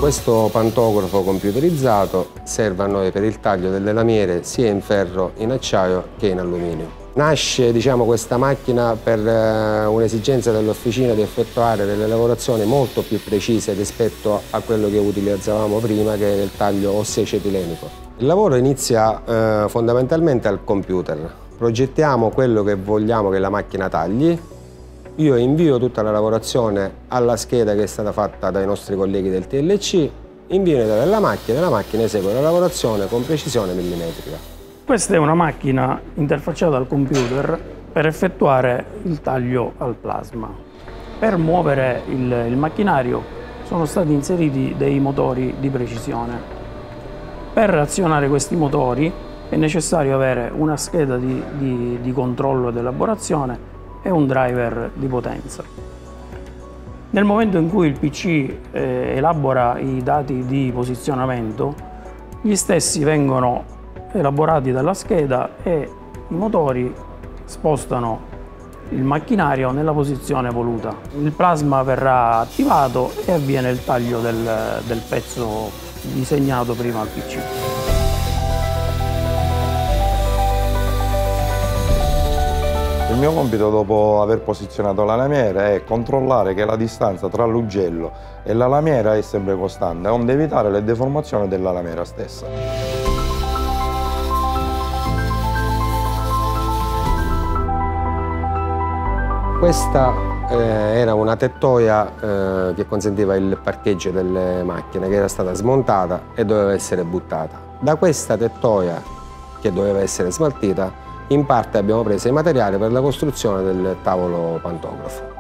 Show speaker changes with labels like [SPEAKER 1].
[SPEAKER 1] Questo pantografo computerizzato serve a noi per il taglio delle lamiere sia in ferro, in acciaio che in alluminio. Nasce questa macchina per un'esigenza dell'officina di effettuare delle lavorazioni molto più precise rispetto a quello che utilizzavamo prima, che era il taglio osseo-acetilenico. Il lavoro inizia fondamentalmente al computer. Progettiamo quello che vogliamo che la macchina tagli. Io invio tutta la lavorazione alla scheda che è stata fatta dai nostri colleghi del TLC, invio in la macchina esegue la lavorazione con precisione millimetrica.
[SPEAKER 2] Questa è una macchina interfacciata al computer per effettuare il taglio al plasma. Per muovere il macchinario sono stati inseriti dei motori di precisione. Per azionare questi motori è necessario avere una scheda di controllo ed elaborazione e un driver di potenza. Nel momento in cui il PC elabora i dati di posizionamento, gli stessi vengono elaborati dalla scheda e i motori spostano il macchinario nella posizione voluta. Il plasma verrà attivato e avviene il taglio del pezzo disegnato prima al PC.
[SPEAKER 3] Il mio compito dopo aver posizionato la lamiera è controllare che la distanza tra l'ugello e la lamiera è sempre costante, onde evitare le deformazioni della lamiera stessa.
[SPEAKER 1] Questa era una tettoia che consentiva il parcheggio delle macchine, che era stata smontata e doveva essere buttata. Da questa tettoia, che doveva essere smaltita, in parte abbiamo preso i materiali per la costruzione del tavolo pantografo.